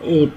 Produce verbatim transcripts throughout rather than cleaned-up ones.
Eh,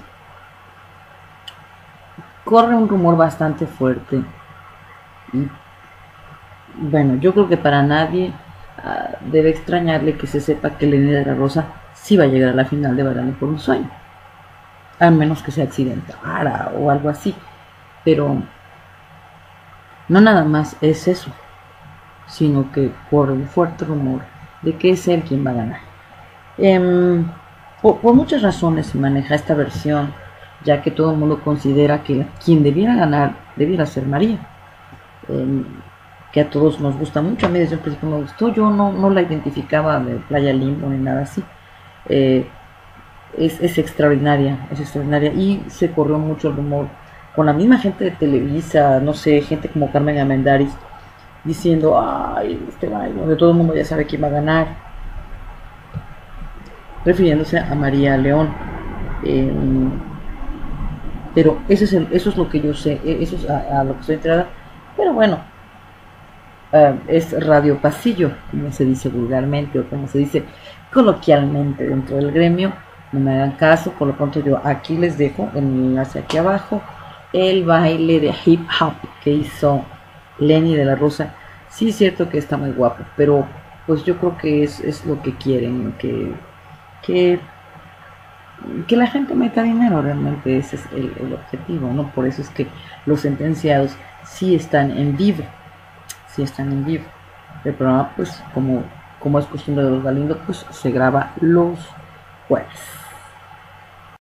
corre un rumor bastante fuerte y bueno, yo creo que para nadie uh, debe extrañarle que se sepa que Lenny de la Rosa sí va a llegar a la final de Bailando por un Sueño, al menos que se accidentara o algo así, pero no nada más es eso, sino que corre un fuerte rumor de que es él quien va a ganar. Eh, por, por muchas razones se maneja esta versión, ya que todo el mundo considera que quien debiera ganar debiera ser María, eh, que a todos nos gusta mucho. A mí desde un principio me gustó, yo no, no la identificaba de Playa Limbo ni nada así. Eh, es, es extraordinaria, es extraordinaria y se corrió mucho el rumor con la misma gente de Televisa, no sé, gente como Carmen Amendáriz diciendo, ay, este baile, donde todo el mundo ya sabe quién va a ganar, refiriéndose a María León. Eh, pero eso es, el, eso es lo que yo sé, eso es a, a lo que estoy enterada. Pero bueno, uh, es radio pasillo, como se dice vulgarmente o como se dice coloquialmente dentro del gremio. No me hagan caso, por lo pronto yo aquí les dejo en el enlace aquí abajo el baile de hip hop que hizo Lenny de la Rosa. Sí es cierto que está muy guapo, pero pues yo creo que es, es lo que quieren, que, que, que la gente meta dinero, realmente ese es el, el objetivo, ¿no? Por eso es que los sentenciados sí están en vivo, sí están en vivo. El programa, pues, como, como es costumbre de los Galindo, pues se graba los jueves.